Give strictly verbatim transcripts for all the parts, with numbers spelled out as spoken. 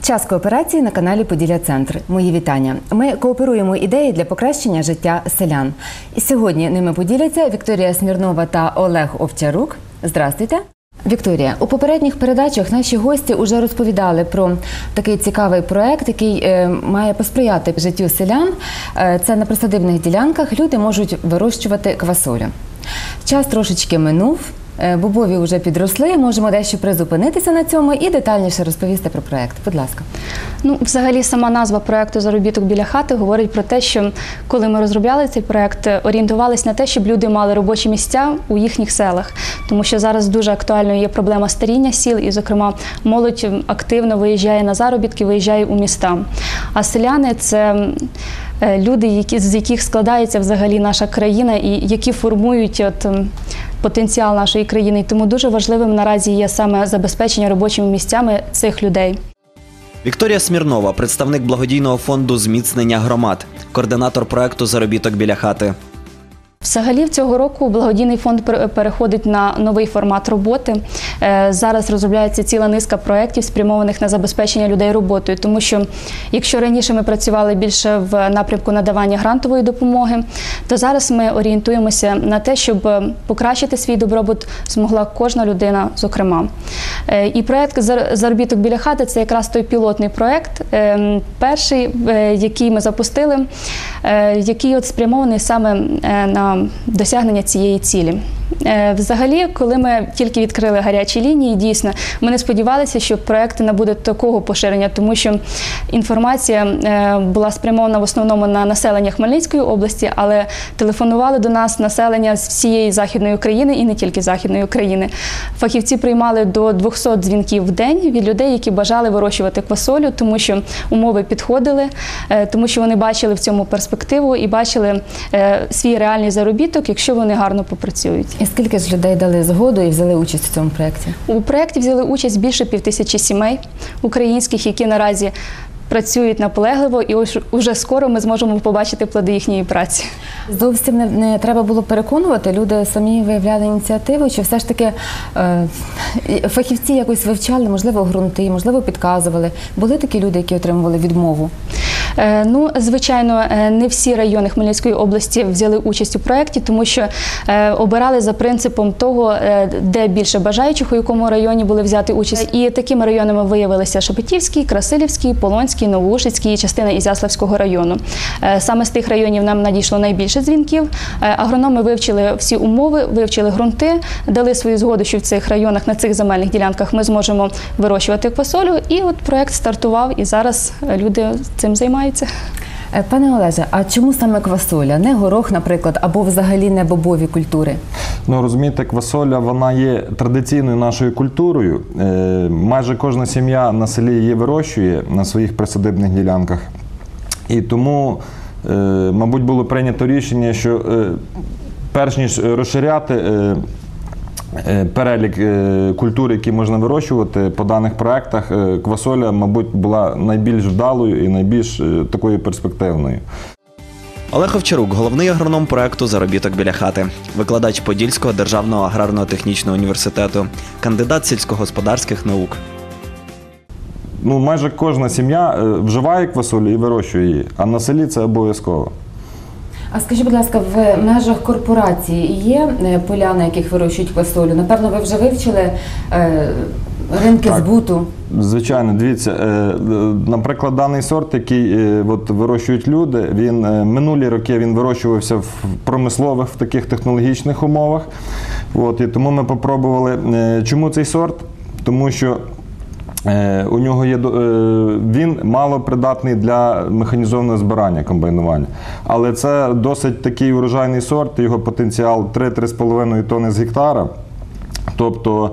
Час кооперації на каналі Поділля-Центр. Мої вітання. Ми кооперуємо ідеї для покращення життя селян. І сьогодні ними поділяться Вікторія Смірнова та Олег Овчарук. Здравствуйте. Вікторія, у попередніх передачах наші гості вже розповідали про такий цікавий проект, який е, має посприяти життю селян. Е, це на присадибних ділянках люди можуть вирощувати квасолю. Час трошечки минув. Бобові вже підросли, можемо дещо призупинитися на цьому і детальніше розповісти про проєкт. Будь ласка. Ну, взагалі, сама назва проєкту «Заробіток біля хати» говорить про те, що коли ми розробляли цей проєкт, орієнтувалися на те, щоб люди мали робочі місця у їхніх селах. Тому що зараз дуже актуальною є проблема старіння сіл і, зокрема, молодь активно виїжджає на заробітки, виїжджає у міста. А селяни – це люди, які, з яких складається взагалі наша країна і які формують от, потенціал нашої країни. І тому дуже важливим наразі є саме забезпечення робочими місцями цих людей. Вікторія Смірнова – представник благодійного фонду зміцнення громад, координатор проєкту «Заробіток біля хати». Взагалі, цього року благодійний фонд переходить на новий формат роботи. Зараз розробляється ціла низка проєктів, спрямованих на забезпечення людей роботою. Тому що, якщо раніше ми працювали більше в напрямку надавання грантової допомоги, то зараз ми орієнтуємося на те, щоб покращити свій добробут змогла кожна людина, зокрема. І проєкт «Заробіток біля хати» – це якраз той пілотний проєкт, перший, який ми запустили, який от спрямований саме на досягнення цієї цілі. Взагалі, коли ми тільки відкрили гарячі лінії, дійсно, ми не сподівалися, що проєкт набуде такого поширення, тому що інформація була спрямована в основному на населення Хмельницької області, але телефонували до нас населення з всієї Західної України і не тільки Західної України. Фахівці приймали до двохсот дзвінків в день від людей, які бажали вирощувати квасолю, тому що умови підходили, тому що вони бачили в цьому перспективу і бачили свій реальний заробіток, якщо вони гарно попрацюють. І скільки ж людей дали згоду і взяли участь в цьому проєкті? У проєкті взяли участь більше півтисячі сімей українських, які наразі працюють наполегливо, і ось уже скоро ми зможемо побачити плоди їхньої праці. Зовсім не, не треба було переконувати, люди самі виявляли ініціативу, чи все ж таки е, фахівці якось вивчали, можливо, ґрунти, можливо, підказували. Були такі люди, які отримували відмову? Е, ну, звичайно, не всі райони Хмельницької області взяли участь у проєкті, тому що е, обирали за принципом того, е, де більше бажаючих, у якому районі були взяти участь. І такими районами виявилися Шепетівський, Красилівський, Полонський, Новоушицький і частина Ізяславського району. Е, саме з тих районів нам надійшло найбільше дзвінків. Е, агрономи вивчили всі умови, вивчили ґрунти, дали свою згоду, що в цих районах, на цих земельних ділянках ми зможемо вирощувати квасолю. І от проєкт стартував, і зараз люди цим займаються. Пане Олеже, а чому саме квасоля? Не горох, наприклад, або взагалі не бобові культури? Ну, розумієте, квасоля, вона є традиційною нашою культурою. Е, майже кожна сім'я на селі її вирощує на своїх присадибних ділянках. І тому, е, мабуть, було прийнято рішення, що е, перш ніж розширяти е, перелік культур, які можна вирощувати по даних проєктах, квасоля, мабуть, була найбільш вдалою і найбільш такою перспективною. Олег Овчарук – головний агроном проєкту «Заробіток біля хати», викладач Подільського державного аграрно-технічного університету, кандидат сільськогосподарських наук. Ну, майже кожна сім'я вживає квасолю і вирощує її, а на селі це обов'язково. А скажіть, будь ласка, в межах корпорації є поля, на яких вирощують квасолю? Напевно, ви вже вивчили е, ринки так, збуту? Звичайно. Дивіться, е, наприклад, даний сорт, який е, от, вирощують люди, він е, минулі роки він вирощувався в промислових, в таких технологічних умовах. От, і тому ми попробували. Е, чому цей сорт? Тому що у нього є, він мало придатний для механізованого збирання, комбайнування. Але це досить такий урожайний сорт, його потенціал три-три з половиною тонни з гектара. Тобто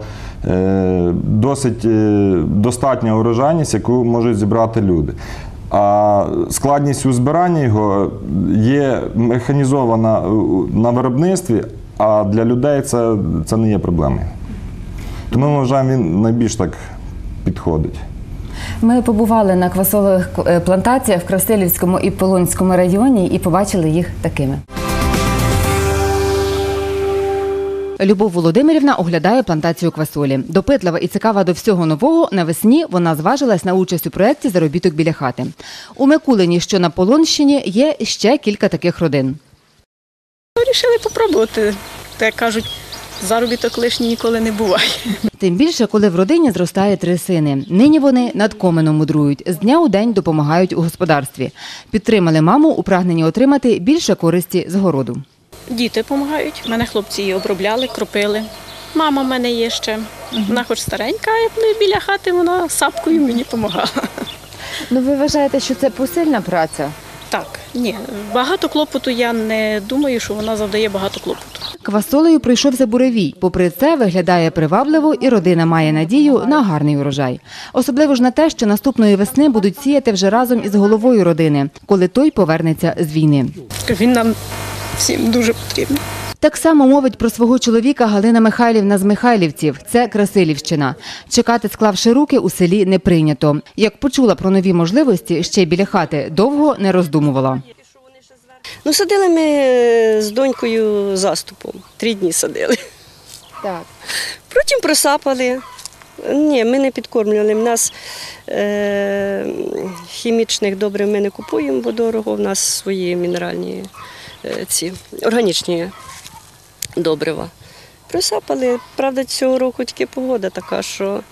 досить достатня урожайність, яку можуть зібрати люди. А складність у збиранні його є механізована на виробництві, а для людей це, це не є проблемою. Тому ми вважаємо, він найбільш так підходить. Ми побували на квасолових плантаціях в Красилівському і Полонському районі і побачили їх такими. Любов Володимирівна оглядає плантацію квасолі. Допитлива і цікава до всього нового, навесні вона зважилась на участь у проєкті «Заробіток біля хати». У Микулині, що на Полонщині, є ще кілька таких родин. Вирішили попробувати. Так кажуть, заробіток лишній ніколи не буває. Тим більше, коли в родині зростає три сини. Нині вони над коменом мудрують, з дня у день допомагають у господарстві. Підтримали маму у прагненні отримати більше користі з городу. Діти допомагають. Мене хлопці її обробляли, кропили. Мама в мене є ще. Вона хоч старенька, а як ми біля хати, вона сапкою мені допомагала. Ну, ви вважаєте, що це посильна праця? Так, ні, багато клопоту я не думаю, що вона завдає багато клопоту. Квасолею прийшовся буревій. Попри це, виглядає привабливо і родина має надію на гарний урожай. Особливо ж на те, що наступної весни будуть сіяти вже разом із головою родини, коли той повернеться з війни. Він нам всім дуже потрібен. Так само мовить про свого чоловіка Галина Михайлівна з Михайлівців. Це Красилівщина. Чекати, склавши руки, у селі не прийнято. Як почула про нові можливості, ще й біля хати довго не роздумувала. Ну, садили ми з донькою заступом. Три дні садили. Так. Потім просапали. Ні, ми не підкормлювали. У нас е- хімічних добрив ми не купуємо, бо дорого. У нас свої мінеральні, е- ці органічні добрива. Просапали. Правда, цього року тільки погода така, що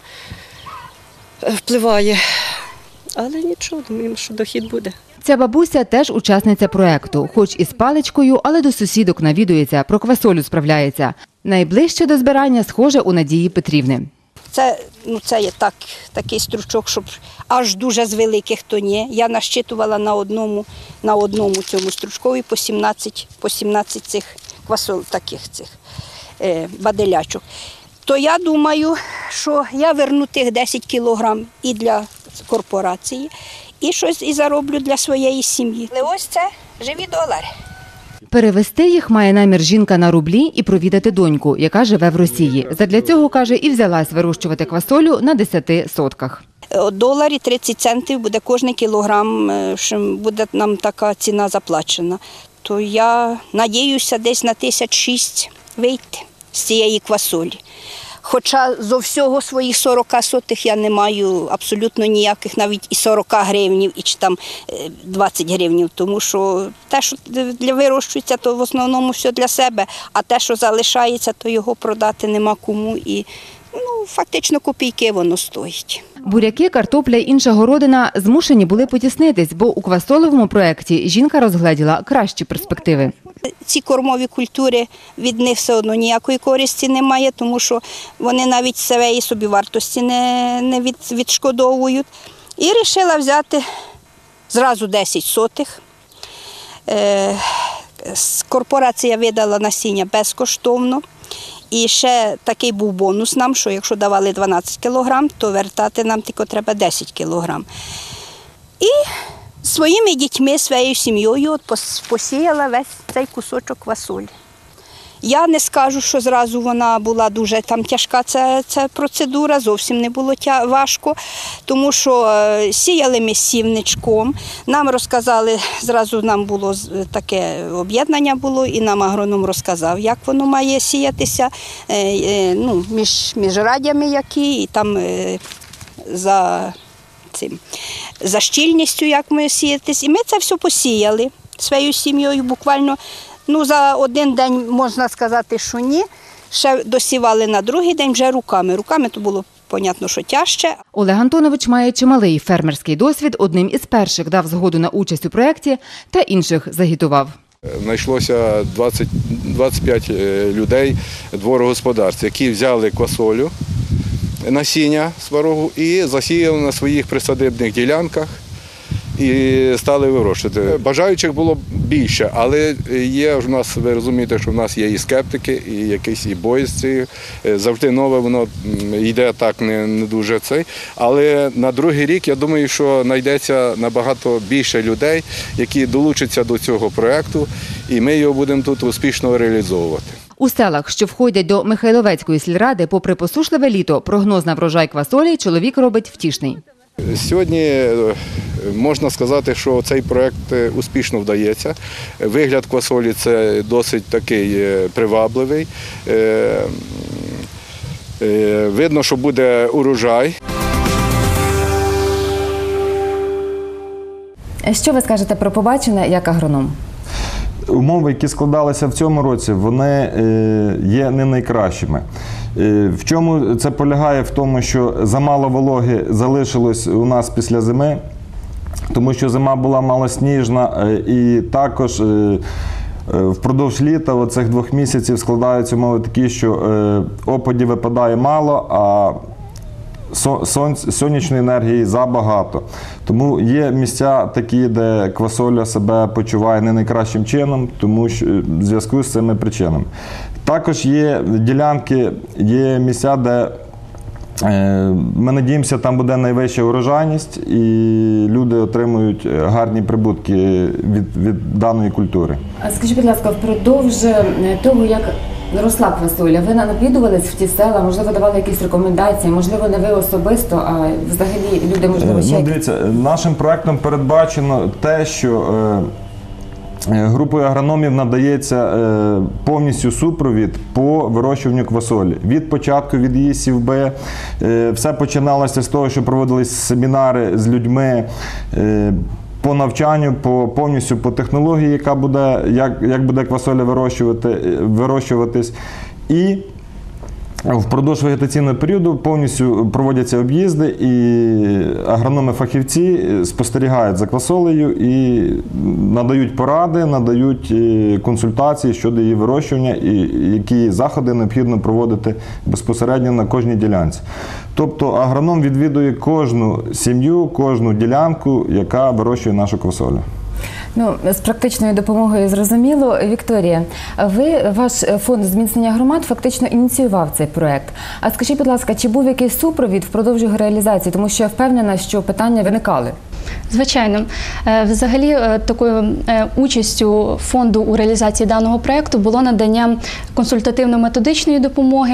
впливає. Але нічого, думаємо, що дохід буде. Ця бабуся теж учасниця проєкту. Хоч і з паличкою, але до сусідок навідується, про квасолю справляється. Найближче до збирання схоже у Надії Петрівни. Це, ну, це є так, такий стручок, щоб аж дуже з великих то ні. Я нащитувала на одному, на одному цьому стручкові по сімнадцять, по сімнадцять цих квасол, таких цих е, баделячок. То я думаю, що я верну тих десять кілограм і для корпорації, і щось і зароблю для своєї сім'ї. Але ось це живі долари. Перевести їх має намір жінка на рублі і провідати доньку, яка живе в Росії. Задля цього, каже, і взялась вирощувати квасолю на десяти сотках. Доларі тридцять центів буде кожен кілограм, що буде нам така ціна заплачена. То я надіюся десь на тисяч шість вийти з цієї квасолі. Хоча зо всього своїх сорок сотих я не маю абсолютно ніяких, навіть і сорок гривнів, і чи там двадцять гривнів, тому що те, що для вирощується, то в основному все для себе, а те, що залишається, то його продати нема кому і ну, фактично копійки воно стоїть. Буряки, картопля і інша городина змушені були потіснитись, бо у квасолевому проєкті жінка розгледіла кращі перспективи. Ці кормові культури, від них все одно ніякої користі немає, тому що вони навіть своєї собівартості не, не від, відшкодовують. І вирішила взяти зразу десять сотих. Е, корпорація видала насіння безкоштовно. І ще такий був бонус нам, що якщо давали дванадцять кілограм, то вертати нам тільки треба десять кілограм. І своїми дітьми, своєю сім'єю от посіяла весь цей кусочок квасолі. Я не скажу, що зразу вона була дуже там тяжка, ця, ця процедура, зовсім не було тя, важко, тому що е, сіяли ми сівничком, нам розказали, зразу нам було таке об'єднання було, і нам агроном розказав, як воно має сіятися, е, е, ну, між, між радями які, і там е, за, цим, за щільністю, як ми сіятись. І ми це все посіяли своєю сім'єю буквально. Ну, за один день можна сказати, що ні. Ще досівали на другий день вже руками. Руками то було, понятно, що тяжче. Олег Антонович має чималий фермерський досвід, одним із перших дав згоду на участь у проєкті та інших загітував. Знайшлося двадцять, двадцять п'ять людей дворогосподарств, які взяли квасолю, насіння сварогу і засіяли на своїх присадибних ділянках. І стали вирощувати. Бажаючих було більше, але є в нас, ви розумієте, що в нас є і скептики, і якісь і боязці. Завжди нове воно йде так не, не дуже цей. Але на другий рік, я думаю, що знайдеться набагато більше людей, які долучаться до цього проєкту, і ми його будемо тут успішно реалізовувати. У селах, що входять до Михайловецької сільради, попри посушливе літо, прогноз на врожай квасолі чоловік робить втішний. Сьогодні Можна сказати, що цей проєкт успішно вдається. Вигляд квасолі – це досить такий привабливий. Видно, що буде урожай. Що ви скажете про побачене як агроном? Умови, які складалися в цьому році, вони є не найкращими. В чому це полягає? В тому, що замало вологи залишилось у нас після зими, тому що зима була малосніжна, і також впродовж літа, оцих двох місяців, складаються умови такі, що опадів випадає мало, а сонячної енергії забагато. Тому є місця такі, де квасоля себе почуває не найкращим чином, тому що в зв'язку з цими причинами. Також є ділянки, є місця, де ми надіємося, там буде найвища урожайність і люди отримують гарні прибутки від, від даної культури. А скажіть, будь ласка, впродовж того, як росла квасоля, ви навідувались в ті села, можливо, давали якісь рекомендації, можливо, не ви особисто, а взагалі люди, можливо, ще... Ну, дивіться, нашим проектом передбачено те, що групою агрономів надається повністю супровід по вирощуванню квасолі. Від початку, від її сівби. Все починалося з того, що проводились семінари з людьми по навчанню, по, повністю по технології, яка буде, як, як буде квасоля вирощувати, вирощуватись. І впродовж вегетаційного періоду повністю проводяться об'їзди, і агрономи-фахівці спостерігають за квасолею і надають поради, надають консультації щодо її вирощування і які заходи необхідно проводити безпосередньо на кожній ділянці. Тобто агроном відвідує кожну сім'ю, кожну ділянку, яка вирощує нашу квасолю. Ну, з практичною допомогою зрозуміло. Вікторія, ви, ваш фонд зміцнення громад фактично ініціював цей проект. А скажіть, будь ласка, чи був якийсь супровід впродовж його реалізації? Тому що я впевнена, що питання виникали. Звичайно. Взагалі, такою участю фонду у реалізації даного проєкту було надання консультативно-методичної допомоги.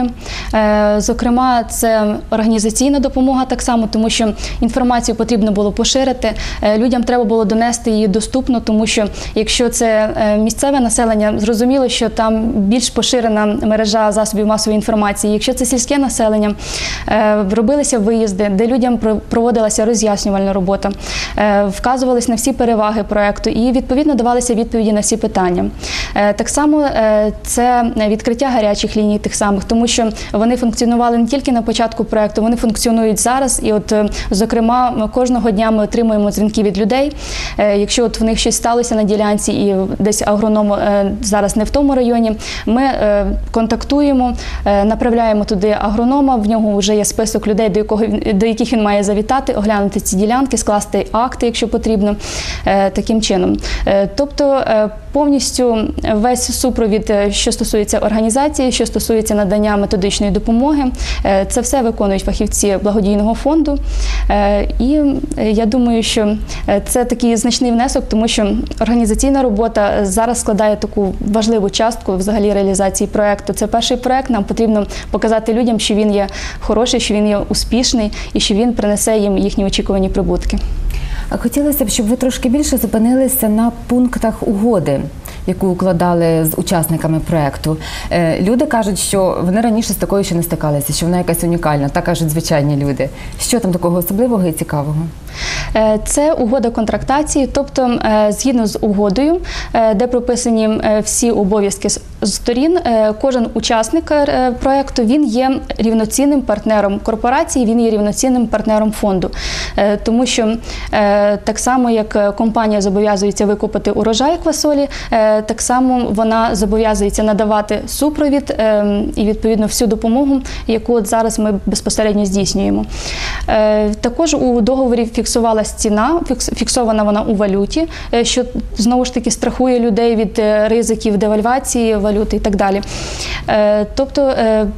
Зокрема, це організаційна допомога так само, тому що інформацію потрібно було поширити. Людям треба було донести її доступно, тому що якщо це місцеве населення, зрозуміло, що там більш поширена мережа засобів масової інформації. Якщо це сільське населення, робилися виїзди, де людям проводилася роз'яснювальна робота. Вказувались на всі переваги проєкту і, відповідно, давалися відповіді на всі питання. Так само це відкриття гарячих ліній тих самих, тому що вони функціонували не тільки на початку проєкту, вони функціонують зараз. І от, зокрема, кожного дня ми отримуємо дзвінки від людей. Якщо от в них щось сталося на ділянці і десь агроном зараз не в тому районі, ми контактуємо, направляємо туди агронома, в нього вже є список людей, до, якого, до яких він має завітати, оглянути ці ділянки, скласти акти, якщо потрібно, таким чином. Тобто повністю весь супровід, що стосується організації, що стосується надання методичної допомоги, це все виконують фахівці благодійного фонду. І я думаю, що це такий значний внесок, тому що організаційна робота зараз складає таку важливу частку взагалі реалізації проєкту. Це перший проєкт, нам потрібно показати людям, що він є хороший, що він є успішний і що він принесе їм їхні очікувані прибутки. Хотілося б, щоб ви трошки більше зупинилися на пунктах угоди, яку укладали з учасниками проєкту. Люди кажуть, що вони раніше з такою ще не стикалися, що вона якась унікальна, так кажуть звичайні люди. Що там такого особливого і цікавого? Це угода контрактації, тобто згідно з угодою, де прописані всі обов'язки сторін, кожен учасник проєкту, він є рівноцінним партнером корпорації, він є рівноцінним партнером фонду. Тому що так само, як компанія зобов'язується викупити урожай квасолі, так само вона зобов'язується надавати супровід і, відповідно, всю допомогу, яку от зараз ми безпосередньо здійснюємо. Також у договорі фіксувалась ціна, фіксована вона у валюті, що, знову ж таки, страхує людей від ризиків девальвації валюти і так далі. Тобто,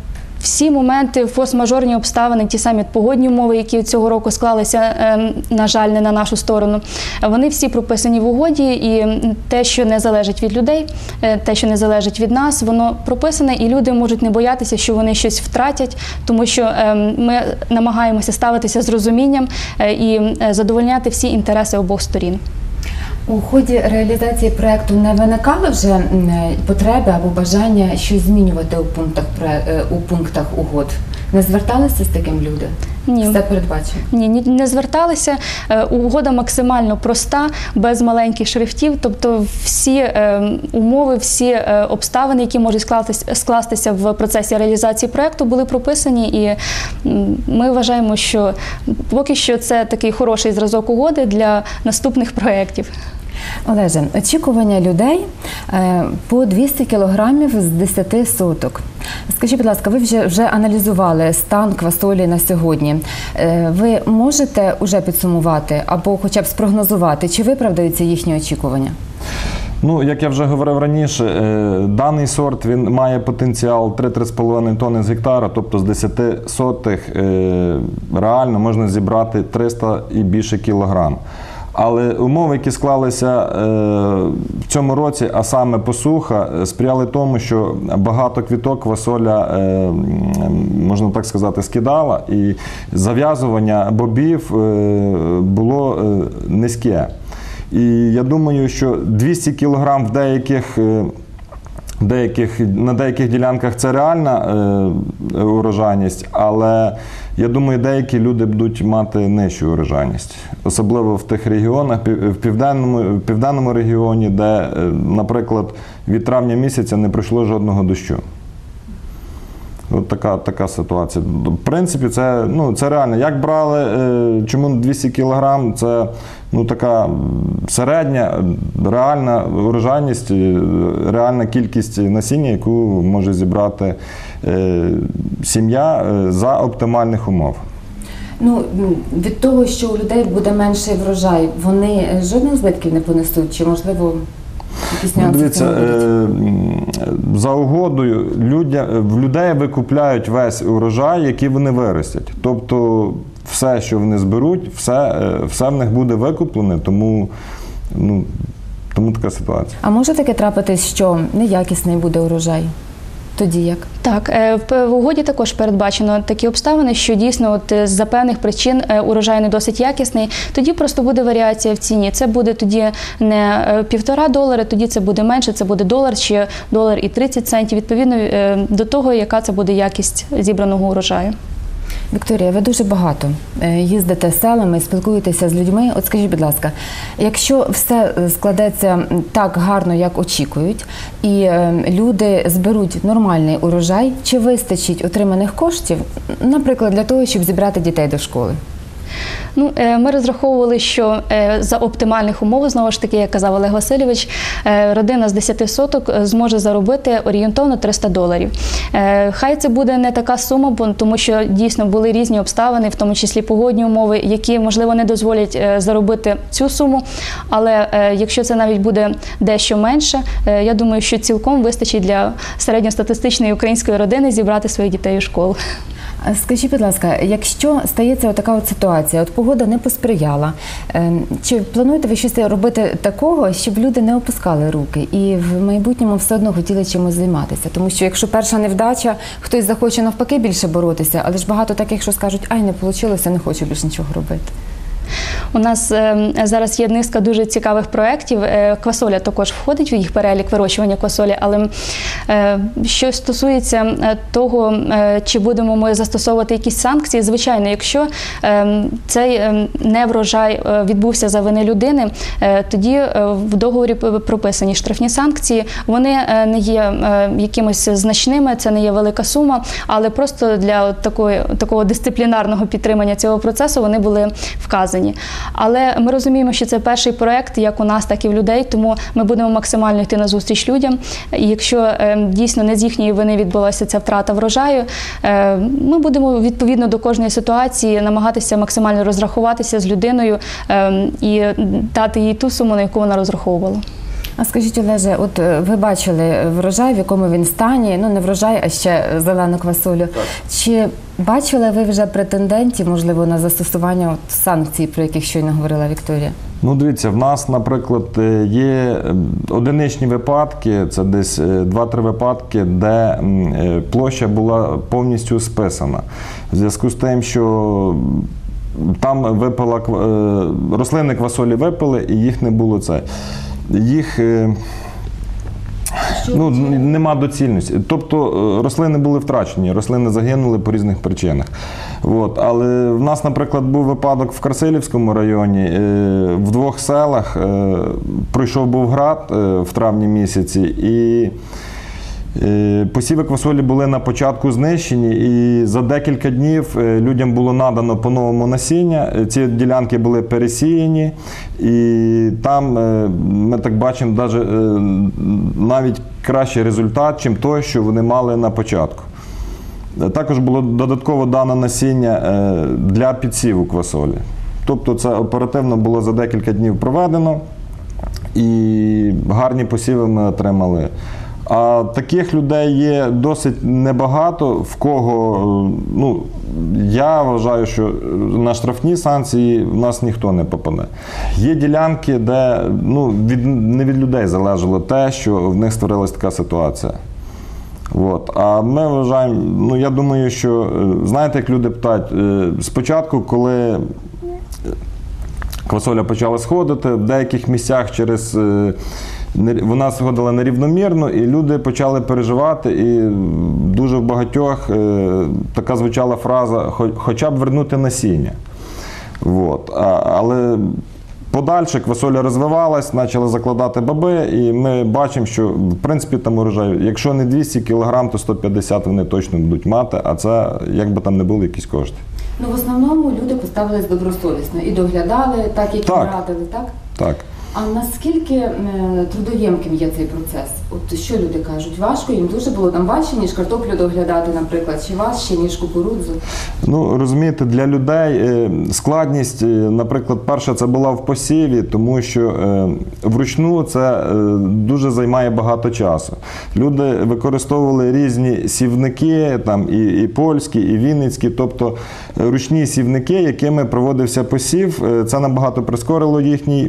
всі моменти, форс-мажорні обставини, ті самі погодні умови, які цього року склалися, на жаль, не на нашу сторону, вони всі прописані в угоді, і те, що не залежить від людей, те, що не залежить від нас, воно прописане, і люди можуть не боятися, що вони щось втратять, тому що ми намагаємося ставитися з розумінням і задовольняти всі інтереси обох сторін. У ході реалізації проєкту не виникало вже потреби або бажання щось змінювати у пунктах, у пунктах угод? Не зверталися з таким люди? Ні. Все передбачено? Ні, не зверталися. Угода максимально проста, без маленьких шрифтів, тобто всі умови, всі обставини, які можуть скластися, скластися в процесі реалізації проєкту, були прописані, і ми вважаємо, що поки що це такий хороший зразок угоди для наступних проєктів. Олеже, очікування людей по двісті кілограмів з десяти соток. Скажіть, будь ласка, ви вже, вже аналізували стан квасолі на сьогодні. Ви можете вже підсумувати або хоча б спрогнозувати, чи виправдаються їхні очікування? Ну, як я вже говорив раніше, даний сорт він має потенціал три - три з половиною тонни з гектара, тобто з десяти сотих реально можна зібрати триста і більше кілограм. Але умови, які склалися в цьому році, а саме посуха, сприяли тому, що багато квіток квасоля, можна так сказати, скидала, і зав'язування бобів було низьке. І я думаю, що двісті кілограм в деяких, деяких, на деяких ділянках це реальна е, урожайність, але я думаю, деякі люди будуть мати нижчу урожайність. Особливо в тих регіонах, в південному, в південному регіоні, де, наприклад, від травня місяця не пройшло жодного дощу. От така, така ситуація. В принципі, це, ну, це реально. Як брали, чому двісті кілограм, це ну, така середня, реальна урожайність, реальна кількість насіння, яку може зібрати е, сім'я за оптимальних умов. Ну, від того, що у людей буде менший врожай, вони жодних збитків не понесуть? Чи, можливо, якісь нюанси? Дивіться, е, за угодою людя, в людей викупляють весь урожай, який вони виростять. Тобто все, що вони зберуть, все, все в них буде викуплене, тому, ну, тому така ситуація. А може таке трапитись, що неякісний буде урожай? Тоді як? Так, в угоді також передбачено такі обставини, що дійсно от з-за певних причин урожай не досить якісний, тоді просто буде варіація в ціні. Це буде тоді не півтора долари, тоді це буде менше, це буде долар чи долар і тридцять центів, відповідно до того, яка це буде якість зібраного урожаю. Вікторія, ви дуже багато їздите селами, спілкуєтеся з людьми. От скажіть, будь ласка, якщо все складеться так гарно, як очікують, і люди зберуть нормальний урожай, чи вистачить отриманих коштів, наприклад, для того, щоб зібрати дітей до школи? Ну, ми розраховували, що за оптимальних умов, знову ж таки, як казав Олег Васильович, родина з десяти соток зможе заробити орієнтовно триста доларів. Хай це буде не така сума, тому що дійсно були різні обставини, в тому числі погодні умови, які, можливо, не дозволять заробити цю суму, але якщо це навіть буде дещо менше, я думаю, що цілком вистачить для середньостатистичної української родини зібрати своїх дітей у школу. Скажіть, будь ласка, якщо стається така от ситуація, от погода не посприяла, чи плануєте ви щось робити такого, щоб люди не опускали руки і в майбутньому все одно хотіли чимось займатися? Тому що якщо перша невдача, хтось захоче навпаки більше боротися, але ж багато таких, що скажуть, ай, не вийшло, не хочу більше нічого робити. У нас е, зараз є низка дуже цікавих проєктів. Е, квасоля також входить в їх перелік вирощування квасолі, але е, що стосується того, е, чи будемо ми застосовувати якісь санкції, звичайно, якщо е, цей е, неврожай е, відбувся за вини людини, е, тоді е, в договорі прописані штрафні санкції. Вони е, не є е, якимось значними, це не є велика сума, але просто для такої, такого дисциплінарного підтримання цього процесу вони були вказані. Але ми розуміємо, що це перший проєкт, як у нас, так і в людей, тому ми будемо максимально йти на зустріч людям. І якщо е, дійсно не з їхньої вини відбулася ця втрата врожаю, е, ми будемо відповідно до кожної ситуації намагатися максимально розрахуватися з людиною е, і дати їй ту суму, на яку вона розраховувала. А скажіть, Олеже, от е, ви бачили врожай, в якому він стані, ну не врожай, а ще зелену квасолю. Так. Чи бачили ви вже претендентів, можливо, на застосування от санкцій, про яких щойно говорила Вікторія? Ну, дивіться, в нас, наприклад, є одиничні випадки, це десь два-три випадки, де площа була повністю списана. В зв'язку з тим, що там випала, рослини квасолі випили, і їх не було це. Їх ну, нема доцільності. Тобто рослини були втрачені, рослини загинули по різних причинах. От. Але в нас, наприклад, був випадок в Красилівському районі, в двох селах пройшов був град в травні місяці, і посіви квасолі були на початку знищені, і за декілька днів людям було надано по-новому насіння, ці ділянки були пересіяні, і там ми так бачимо навіть кращий результат, чим той, що вони мали на початку. Також було додатково дано насіння для підсіву квасолі. Тобто це оперативно було за декілька днів проведено, і гарні посіви ми отримали. А таких людей є досить небагато, в кого, ну, я вважаю, що на штрафні санкції в нас ніхто не попаде. Є ділянки, де ну, від, не від людей залежало те, що в них створилась така ситуація. От. А ми вважаємо, ну, я думаю, що, знаєте, як люди питають, спочатку, коли квасоля почала сходити, в деяких місцях через вона сходила нерівномірно, і люди почали переживати, і дуже в багатьох е, така звучала фраза «хоча б вернути насіння». От. А, але подальше квасоля розвивалась, почали закладати баби, і ми бачимо, що в принципі там урожай, якщо не двісті кілограм, то сто п'ятдесят вони точно будуть мати, а це, як би там не були, якісь кошти. Ну, в основному люди поставились добросовісно і доглядали так, як їм радили, так? Так. А наскільки е, трудоємким є цей процес? От що люди кажуть? Важко їм дуже було там важче, ніж картоплю доглядати, наприклад, чи важче, ніж кукурудзу? Ну, розумієте, для людей е, складність, е, наприклад, перша це була в посіві, тому що е, вручну це е, дуже займає багато часу. Люди використовували різні сівники, там і, і польські, і вінницькі, тобто ручні сівники, якими проводився посів, е, це набагато прискорило їхній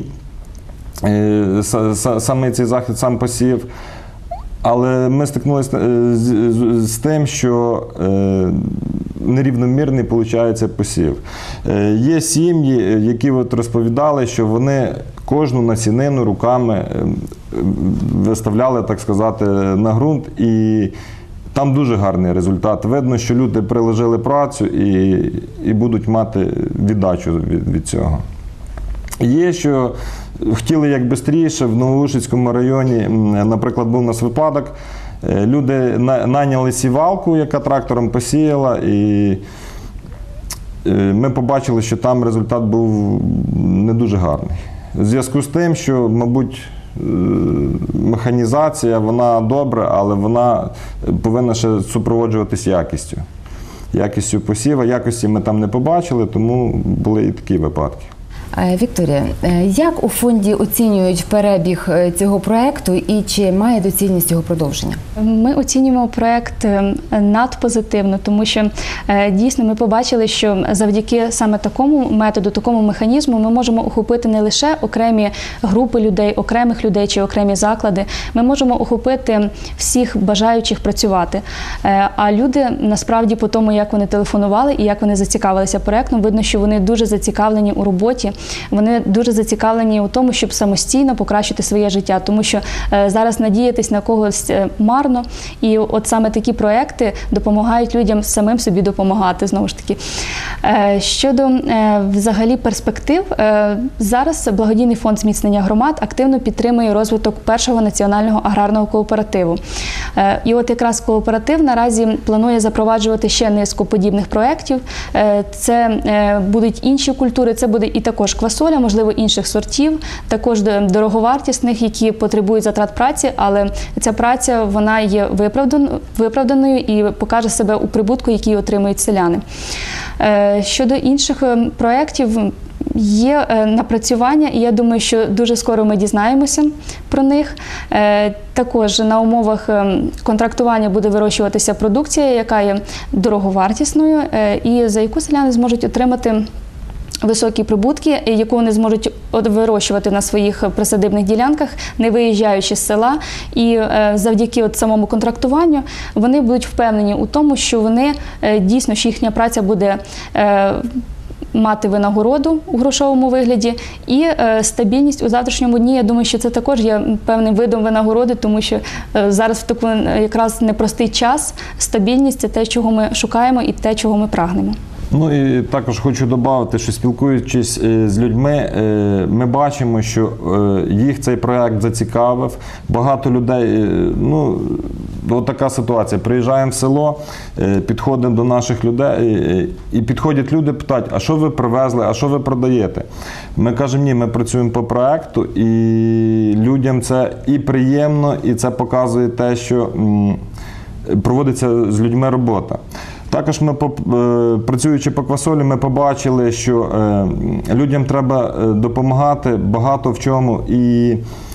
саме цей захід, сам посів. Але ми стикнулися з, з, з тим, що е, нерівномірний виходить посів. Е, є сім'ї, які от розповідали, що вони кожну насінину руками виставляли, так сказати, на ґрунт, і там дуже гарний результат. Видно, що люди приложили працю і, і будуть мати віддачу від, від цього. Є, що хотіли як швидше, в Новоушицькому районі, наприклад, був у нас випадок, люди найняли сівалку, яка трактором посіяла, і ми побачили, що там результат був не дуже гарний. В зв'язку з тим, що, мабуть, механізація, вона добра, але вона повинна ще супроводжуватись якістю. Якістю посіва, якості ми там не побачили, тому були і такі випадки. Вікторія, як у фонді оцінюють перебіг цього проєкту і чи має доцільність його продовження? Ми оцінюємо проєкт надпозитивно, тому що дійсно ми побачили, що завдяки саме такому методу, такому механізму ми можемо охопити не лише окремі групи людей, окремих людей чи окремі заклади, ми можемо охопити всіх бажаючих працювати. А люди насправді по тому, як вони телефонували і як вони зацікавилися проєктом, видно, що вони дуже зацікавлені у роботі. Вони дуже зацікавлені у тому, щоб самостійно покращити своє життя, тому що е, зараз надіятись на когось е, марно, і от саме такі проекти допомагають людям самим собі допомагати, знову ж таки. Е, щодо е, взагалі перспектив, е, зараз Благодійний фонд зміцнення громад активно підтримує розвиток першого національного аграрного кооперативу. Е, і от якраз кооператив наразі планує запроваджувати ще низку подібних проєктів. Е, це е, будуть інші культури, це буде і також квасоля, можливо, інших сортів, також дороговартісних, які потребують затрат праці, але ця праця, вона є виправданою і покаже себе у прибутку, який отримують селяни. Щодо інших проєктів, є е, напрацювання, і я думаю, що дуже скоро ми дізнаємося про них. Е, також на умовах е, контрактування буде вирощуватися продукція, яка є дороговартісною, е, і за яку селяни зможуть отримати високі прибутки, яку вони зможуть вирощувати на своїх присадибних ділянках, не виїжджаючи з села. І е, завдяки от самому контрактуванню вони будуть впевнені у тому, що вони е, дійсно, що їхня праця буде е, мати винагороду у грошовому вигляді і е, стабільність у завтрашньому дні. Я думаю, що це також є певним видом винагороди, тому що е, зараз в такий якраз непростий час стабільність – це те, чого ми шукаємо і те, чого ми прагнемо. Ну і також хочу додати, що спілкуючись з людьми, ми бачимо, що їх цей проект зацікавив. Багато людей, ну, от така ситуація. Приїжджаємо в село, підходимо до наших людей, і підходять люди, питають, а що ви привезли, а що ви продаєте? Ми кажемо, ні, ми працюємо по проекту, і людям це і приємно, і це показує те, що проводиться з людьми робота. Також ми, працюючи по квасолі, ми побачили, що людям треба допомагати багато в чому і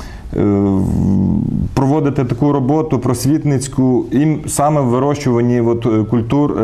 проводити таку роботу просвітницьку і саме в вирощуванні от, культур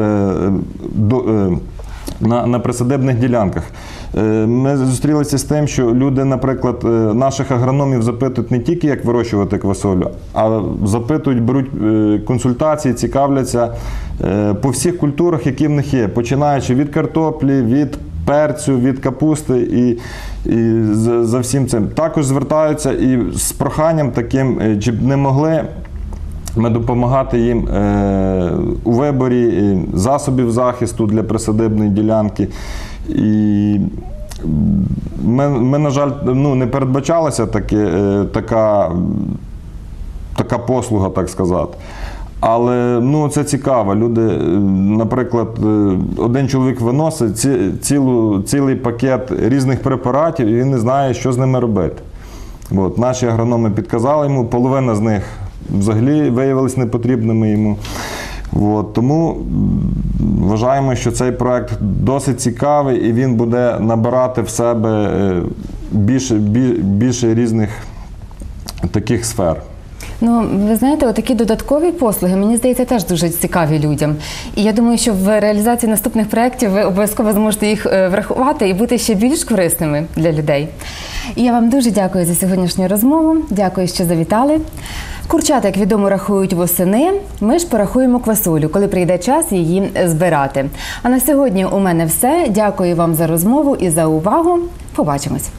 на, на присадибних ділянках. Ми зустрілися з тим, що люди, наприклад, наших агрономів запитують не тільки, як вирощувати квасолю, а запитують, беруть консультації, цікавляться по всіх культурах, які в них є, починаючи від картоплі, від перцю, від капусти і, і за всім цим. Також звертаються і з проханням таким, чи б не могли ми допомагати їм е, у виборі засобів захисту для присадибної ділянки. І ми, ми на жаль, ну, не передбачалася таке, е, така, така послуга, так сказати. Але ну, це цікаво. Люди, наприклад, один чоловік виносить ці, цілу, цілий пакет різних препаратів, і він не знає, що з ними робити. От, наші агрономи підказали йому, половина з них взагалі виявились непотрібними йому. От, тому вважаємо, що цей проект досить цікавий і він буде набирати в себе більше, більше різних таких сфер. Ну, ви знаєте, отакі додаткові послуги, мені здається, теж дуже цікаві людям. І я думаю, що в реалізації наступних проєктів ви обов'язково зможете їх врахувати і бути ще більш корисними для людей. І я вам дуже дякую за сьогоднішню розмову. Дякую, що завітали. Курчата, як відомо, рахують восени. Ми ж порахуємо квасолю, коли прийде час її збирати. А на сьогодні у мене все. Дякую вам за розмову і за увагу. Побачимось.